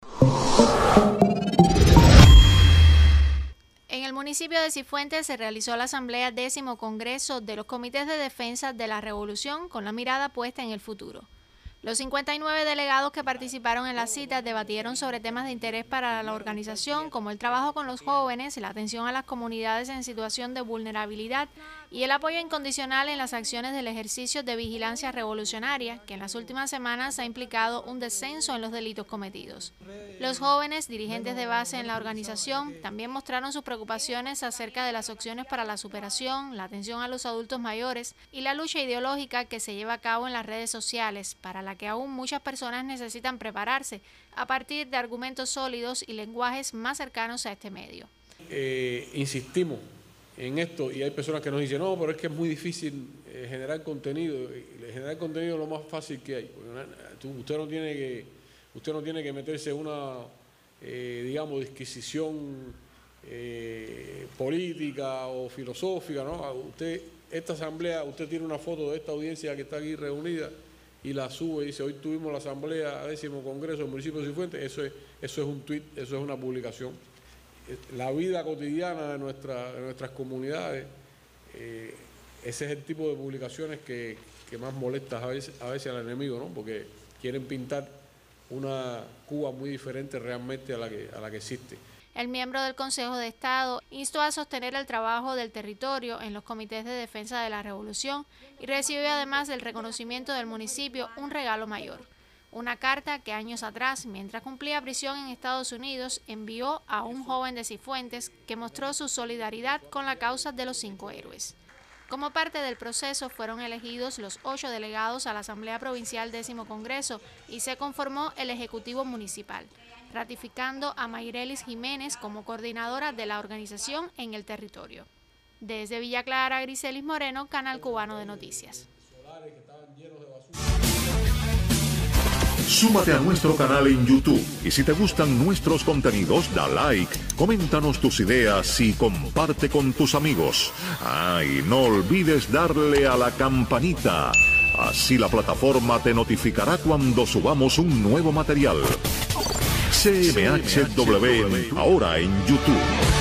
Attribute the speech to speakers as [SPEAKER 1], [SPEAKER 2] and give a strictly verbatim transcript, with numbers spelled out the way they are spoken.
[SPEAKER 1] En el municipio de Cifuentes se realizó la asamblea décimo congreso de los comités de defensa de la revolución con la mirada puesta en el futuro. Los cincuenta y nueve delegados que participaron en la cita debatieron sobre temas de interés para la organización, como el trabajo con los jóvenes, la atención a las comunidades en situación de vulnerabilidad y el apoyo incondicional en las acciones del ejercicio de vigilancia revolucionaria, que en las últimas semanas ha implicado un descenso en los delitos cometidos. Los jóvenes, dirigentes de base en la organización, también mostraron sus preocupaciones acerca de las opciones para la superación, la atención a los adultos mayores y la lucha ideológica que se lleva a cabo en las redes sociales, para la que aún muchas personas necesitan prepararse a partir de argumentos sólidos y lenguajes más cercanos a este medio.
[SPEAKER 2] Eh, insistimos en esto y hay personas que nos dicen, no, pero es que es muy difícil eh, generar contenido. Generar contenido es lo más fácil que hay. Usted no tiene que, usted no tiene que meterse en una, eh, digamos, disquisición eh, política o filosófica, ¿no? Usted, esta asamblea, usted tiene una foto de esta audiencia que está aquí reunida y la sube y dice, hoy tuvimos la asamblea décimo congreso del municipio de Cifuentes. Eso es, eso es un tuit, eso es una publicación. La vida cotidiana de, nuestra, de nuestras comunidades, eh, ese es el tipo de publicaciones que, que más molesta a veces, a veces al enemigo, ¿no? Porque quieren pintar una Cuba muy diferente realmente a la que, a la que existe.
[SPEAKER 1] El miembro del Consejo de Estado instó a sostener el trabajo del territorio en los comités de defensa de la revolución y recibió además del reconocimiento del municipio un regalo mayor. Una carta que años atrás, mientras cumplía prisión en Estados Unidos, envió a un joven de Cifuentes que mostró su solidaridad con la causa de los cinco héroes. Como parte del proceso fueron elegidos los ocho delegados a la Asamblea Provincial décimo Congreso y se conformó el Ejecutivo Municipal, ratificando a Mayrelis Jiménez como coordinadora de la organización en el territorio. Desde Villa Clara, Griselis Moreno, Canal Cubano de Noticias.
[SPEAKER 3] Súmate a nuestro canal en YouTube y si te gustan nuestros contenidos, da like, coméntanos tus ideas y comparte con tus amigos. Ah, y no olvides darle a la campanita. Así la plataforma te notificará cuando subamos un nuevo material. C M H W, ahora en YouTube.